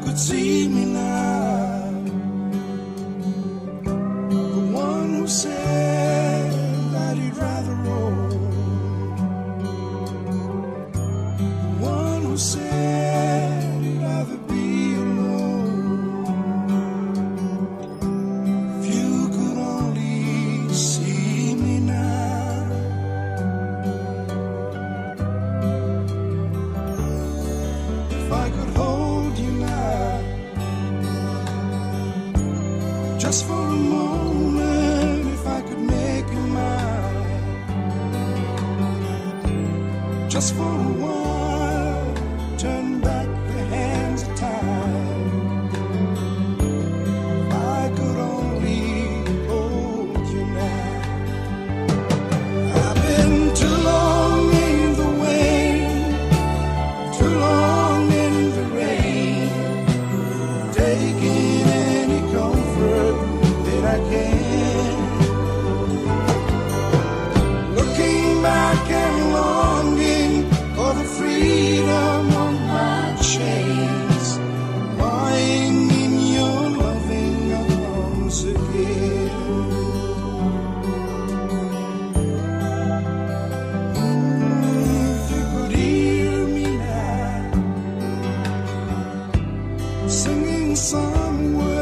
could see me now, the one who said that he'd rather roam, the one who said he'd rather be alone. If you could only see me now, if I could hold you now, just for a moment, if I could make you mine, just for a while, turn back the hands of time. If I could only hold you now. I've been too long in the wind, too long in the rain, taking any comfort that I can, looking back and longing for the freedom of my chains, lying in your loving arms again. If you could hear me now, singing somewhere